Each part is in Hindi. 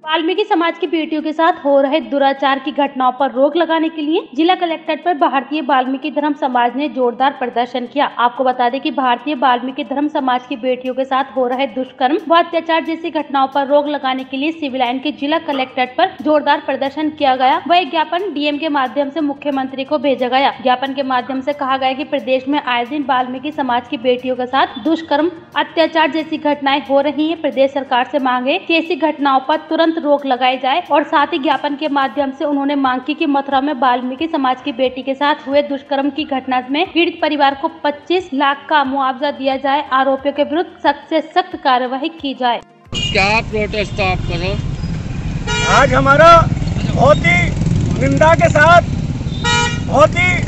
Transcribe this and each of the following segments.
वाल्मीकि समाज की बेटियों के साथ हो रहे दुराचार की घटनाओं पर रोक लगाने के लिए जिला कलेक्ट्रेट पर भारतीय वाल्मीकि धर्म समाज ने जोरदार प्रदर्शन किया। आपको बता दें कि भारतीय वाल्मीकि धर्म समाज की बेटियों के साथ हो रहे दुष्कर्म व अत्याचार जैसी घटनाओं पर रोक लगाने के लिए सिविल लाइन के जिला कलेक्ट्रेट पर जोरदार प्रदर्शन किया गया। वह ज्ञापन डीएम के माध्यम से मुख्यमंत्री को भेजा गया। ज्ञापन के माध्यम से कहा गया कि प्रदेश में आए दिन वाल्मीकि समाज की बेटियों के साथ दुष्कर्म अत्याचार जैसी घटनाएं हो रही है। प्रदेश सरकार से मांगे कि ऐसी घटनाओं पर तुरंत रोक लगाई जाए और साथ ही ज्ञापन के माध्यम से उन्होंने मांग की कि मथुरा में वाल्मीकि समाज की बेटी के साथ हुए दुष्कर्म की घटना में पीड़ित परिवार को 25 लाख का मुआवजा दिया जाए। आरोपियों के विरुद्ध सख्त से सख्त कार्यवाही की जाए। क्या प्रोटेस्ट आप करो? आज हमारा बहुत ही निंदा के साथ बहुत ही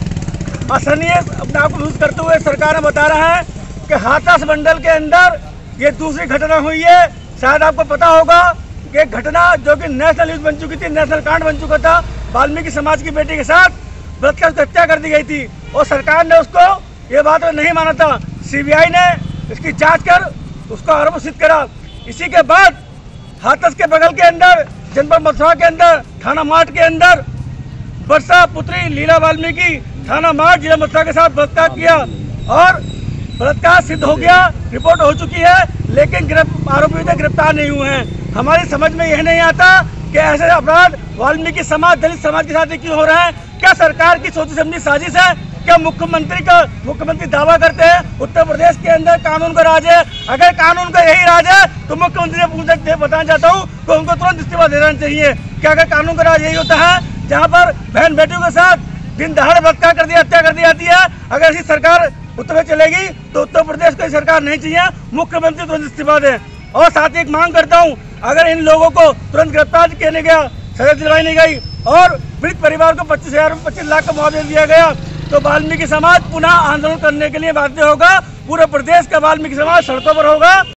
असहनीय अपने आप को महसूस करते हुए सरकार ने बता रहा है कि हाथरस मंडल के अंदर ये दूसरी घटना हुई है। शायद आपको पता होगा कि घटना जो कि नेशनल न्यूज बन चुकी थी, नेशनल कांड बन चुका था, वाल्मीकि समाज की बेटी के साथ बलात्कार की हत्या कर दी गई थी और सरकार ने उसको ये बात नहीं माना था। सीबीआई ने इसकी जांच कर उसको आरोप सिद्ध करा। इसी के बाद हाथरस के बगल के अंदर जनपद मथुरा के अंदर थाना मार्ट के अंदर वर्षा पुत्री लीला वाल्मीकि थाना मार्ट जिला मथुरा के साथ बलात्कार किया और बलात्कार सिद्ध हो गया, रिपोर्ट हो चुकी है, लेकिन आरोपी गिरफ्तार नहीं हुए हैं। हमारी समझ में यह नहीं आता कि ऐसे अपराध वाल्मीकि समाज दलित समाज के साथ क्यों हो रहे हैं। क्या सरकार की सोची समझी साजिश है? क्या मुख्यमंत्री दावा करते हैं उत्तर प्रदेश के अंदर कानून का राज है? अगर कानून का यही राज है तो मुख्यमंत्री ने बताना चाहता हूँ तो उनको तुरंत इस्तीफा दे देना चाहिए। क्या अगर कानून का राज यही होता है जहाँ पर बहन बेटियों के साथ दिन दहाड़े बलात्कार कर दिया, हत्या कर दी जाती है? अगर ऐसी सरकार उत्तर प्रदेश चलेगी तो उत्तर प्रदेश को सरकार नहीं चाहिए, मुख्यमंत्री तुरंत इस्तीफा दें। और साथ ही एक मांग करता हूं, अगर इन लोगों को तुरंत गिरफ्तार किया गया, सजा दिलवाई नहीं गई और पीड़ित परिवार को 25 लाख का मुआवजा दिया गया तो वाल्मीकि समाज पुनः आंदोलन करने के लिए बाध्य होगा। पूरे प्रदेश का वाल्मीकि समाज सड़कों पर होगा।